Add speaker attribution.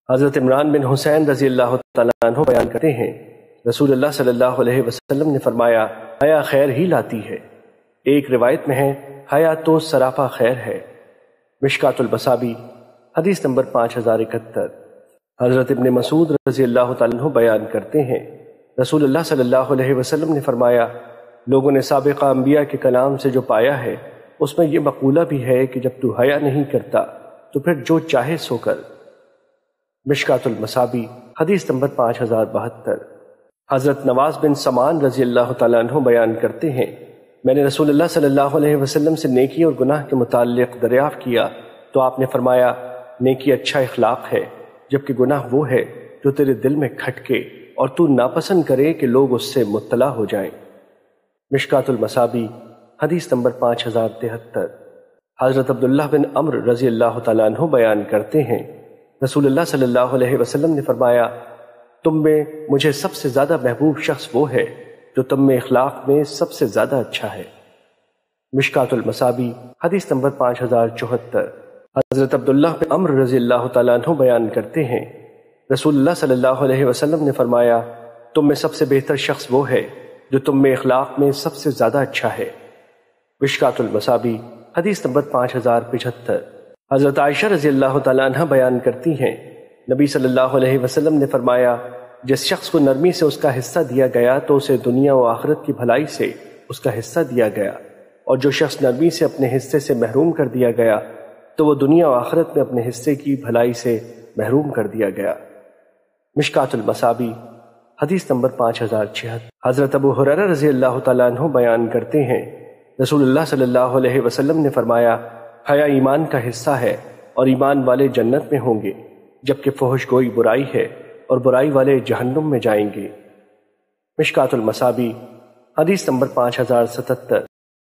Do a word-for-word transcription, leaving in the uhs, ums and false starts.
Speaker 1: حضرت عمران بن حسین رضی اللہ تعالیٰ عنہ بیان کرتے ہیں، رسول اللہ صلی اللہ علیہ وسلم نے فرمایا، حیا خیر ہی لاتی ہے۔ ایک روایت میں ہے، حیا تو سراپا خیر ہے۔ مشکات المصابیح حدیث نمبر پانچ ہزار اکہتر۔ حضرت ابن مسعود رضی اللہ تعالیٰ عنہ بیان کرتے ہیں، رسول اللہ صلی اللہ علیہ وسلم نے فرمایا، لوگوں نے سابقہ انبیاء کے کلام سے جو پایا ہے اس میں یہ مقولہ بھی ہے کہ جب تو حیا نہیں کرتا تو پھر جو چاہے سو کر۔ مشکات المصابیح حدیث نمبر پانچ ہزار بہتر۔ حضرت نواز بن سمان رضی اللہ تعالیٰ عنہ بیان کرتے ہیں، میں نے رسول اللہ صلی اللہ علیہ وسلم سے نیکی اور گناہ کے متعلق دریافت کیا تو آپ نے فرمایا، نیکی اچھا اخلاق ہے، جبکہ گناہ وہ ہے جو تیرے دل میں کھٹکے اور تو ناپسند کرے کہ لوگ اس سے مطلع ہو جائیں۔ مشکات المصابیح حدیث نمبر پانچ ہزار تہتر۔ حضرت عبداللہ بن عمر رضی اللہ تعالیٰ عنہ بیان کرتے ہیں، رسول اللہ صلی اللہ علیہ وسلم نے فرمایا، تم میں مجھے سب سے زیادہ محبوب شخص وہ ہے جو تم میں اخلاق میں سب سے زیادہ اچھا ہے۔ مشکات المصابیح حدیث نمبر پانچ ہزار چوہتر۔ حضرت عبداللہ بن عمر رضی اللہ تعالیٰ عنہ بیان کرتے ہیں، رسول اللہ صلی اللہ علیہ وسلم نے فرمایا، تم میں سب سے بہتر شخص وہ ہے جو تم میں اخلاق میں سب سے زیادہ اچھا ہے۔ مشکات المصابیح حدیث نمبر پانچ ہزار پچہتر۔ حضرت عائشہ رضی اللہ تعالیٰ عنہ بیان کرتی ہیں، نبی صلی اللہ علیہ وسلم نے فرمایا، جس شخص کو نرمی سے اس کا حصہ دیا گیا تو اسے دنیا و آخرت کی بھلائی سے اس کا حصہ دیا گیا، اور جو شخص نرمی سے اپنے حصے سے محروم کر دیا گیا تو وہ دنیا و آخرت میں اپنے حصے کی بھلائی سے محروم کر دیا گیا۔ مشکات المصابیح حدیث نمبر پانچ ہزار چھہتر۔ حضرت ابو ہریرہ رضی اللہ تعالیٰ عنہ بیان کرتے ہیں، رسول اللہ صلی اللہ علیہ وسلم نے فرمایا، حیا ایمان کا حصہ ہے اور ایمان والے جنت میں ہوں گے، جبکہ فحش گوئی برائی ہے اور برائی والے جہنم میں جائیں گے۔ مشکات المصابیح حدیث نمبر پانچ ہزار ستتر۔